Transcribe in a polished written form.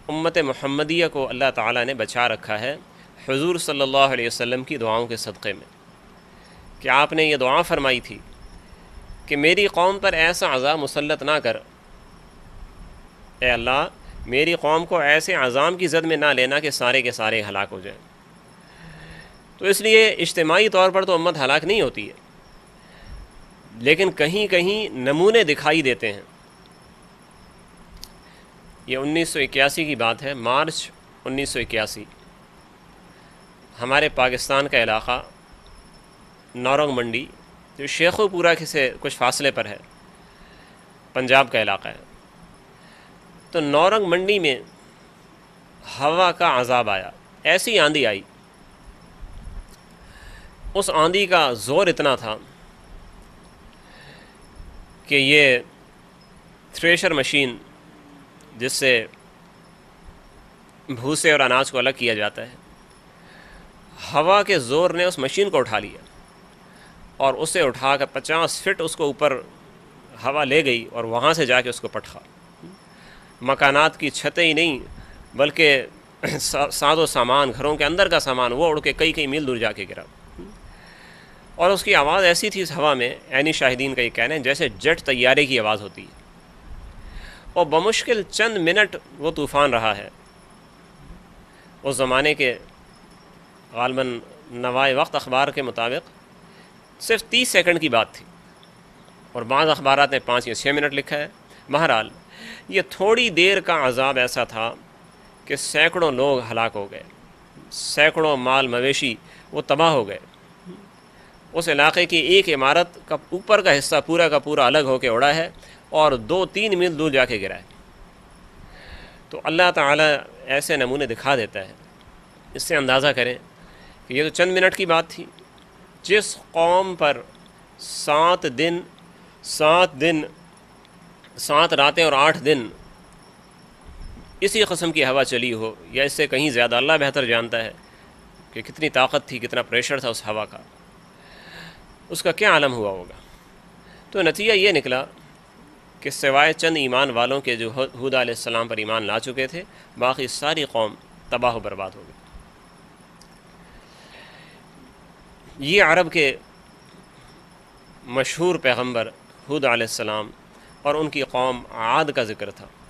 امت محمدیہ کو اللہ تعالیٰ نے بچا رکھا ہے حضور صلی اللہ علیہ وسلم کی دعاؤں کے صدقے میں، کہ آپ نے یہ دعا فرمائی تھی کہ میری قوم پر ایسا عذاب مسلط نہ کر، اے اللہ میری قوم کو ایسے عذاب کی زد میں نہ لینا کہ سارے کے سارے ہلاک ہو جائیں۔ تو اس لیے اجتماعی طور پر تو امت ہلاک نہیں ہوتی ہے، لیکن کہیں کہیں نمونے دکھائی دیتے ہیں۔ یہ 1981 کی بات ہے، مارچ 1981، ہمارے پاکستان کا علاقہ نورنگ منڈی جو شیخو پورہ سے کچھ فاصلے پر ہے، پنجاب کا علاقہ ہے، تو نورنگ منڈی میں ہوا کا عذاب آیا، ایسی آندھی آئی، اس آندھی کا زور اتنا تھا کہ یہ تھریشر مشین جس سے بھوسے اور اناج کو الگ کیا جاتا ہے، ہوا کے زور نے اس مشین کو اٹھا لیا اور اسے اٹھا کر 50 فٹ اس کو اوپر ہوا لے گئی اور وہاں سے جا کے اس کو پٹخا۔ مکانات کی چھتیں ہی نہیں بلکہ ساز و سامان، گھروں کے اندر کا سامان، وہ اڑ کے کئی میل دور جا کے گرا، اور اس کی آواز ایسی تھی اس ہوا میں، عینی شاہدین کا یہ کہنا ہے جیسے جیٹ طیارے کی آواز ہوتی ہے، اور بمشکل چند منٹ وہ طوفان رہا ہے۔ اس زمانے کے غالباً نوائے وقت اخبار کے مطابق صرف 30 سیکنڈ کی بات تھی، اور بعض اخبارات نے 5 یا 6 منٹ لکھا ہے۔ بہرحال یہ تھوڑی دیر کا عذاب ایسا تھا کہ سینکڑوں لوگ ہلاک ہو گئے، سینکڑوں مال مویشی وہ تباہ ہو گئے۔ اس علاقے کی ایک عمارت کا اوپر کا حصہ پورا کا پورا الگ ہو کے اڑا ہے اور 2-3 میل دور جا کے گرا ہے۔ تو اللہ تعالیٰ ایسے نمونے دکھا دیتا ہے، اس سے اندازہ کریں کہ یہ تو چند منٹ کی بات تھی۔ جس قوم پر 7 دن 7 راتیں اور 8 دن اسی قسم کی ہوا چلی ہو، یا اس سے کہیں زیادہ، اللہ بہتر جانتا ہے کہ کتنی طاقت تھی، کتنا پریشر تھا اس ہوا کا، اس کا کیا عالم ہوا ہوگا۔ تو نتیجہ یہ نکلا کہ سوائے چند ایمان والوں کے جو ہود علیہ السلام پر ایمان لا چکے تھے، باقی ساری قوم تباہ و برباد ہو گئی۔ یہ عرب کے مشہور پیغمبر ہود علیہ السلام اور ان کی قوم عاد کا ذکر تھا۔